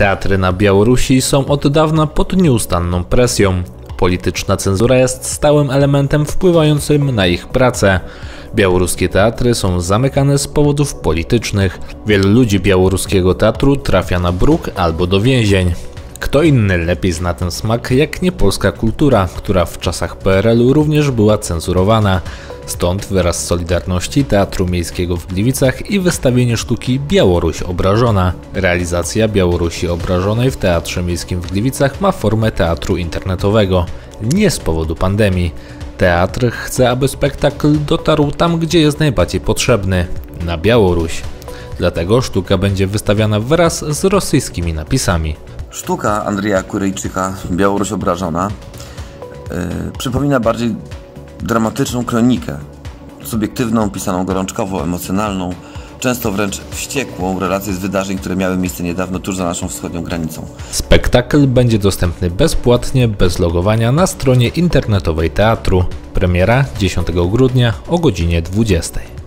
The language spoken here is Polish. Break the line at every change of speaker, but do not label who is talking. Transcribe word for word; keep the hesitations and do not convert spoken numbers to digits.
Teatry na Białorusi są od dawna pod nieustanną presją. Polityczna cenzura jest stałym elementem wpływającym na ich pracę. Białoruskie teatry są zamykane z powodów politycznych. Wielu ludzi białoruskiego teatru trafia na bruk albo do więzień. Kto inny lepiej zna ten smak jak nie polska kultura, która w czasach P R L u również była cenzurowana. Stąd wyraz solidarności Teatru Miejskiego w Gliwicach i wystawienie sztuki Białoruś obrażona. Realizacja Białorusi obrażonej w Teatrze Miejskim w Gliwicach ma formę teatru internetowego. Nie z powodu pandemii. Teatr chce, aby spektakl dotarł tam, gdzie jest najbardziej potrzebny – na Białoruś. Dlatego sztuka będzie wystawiana wraz z rosyjskimi napisami.
Sztuka Andrzeja Kuryjczyka, Białoruś obrażona, yy, przypomina bardziej dramatyczną kronikę, subiektywną, pisaną gorączkowo, emocjonalną, często wręcz wściekłą relację z wydarzeń, które miały miejsce niedawno tuż za naszą wschodnią granicą.
Spektakl będzie dostępny bezpłatnie, bez logowania na stronie internetowej teatru. Premiera dziesiątego grudnia o godzinie dwudziestej.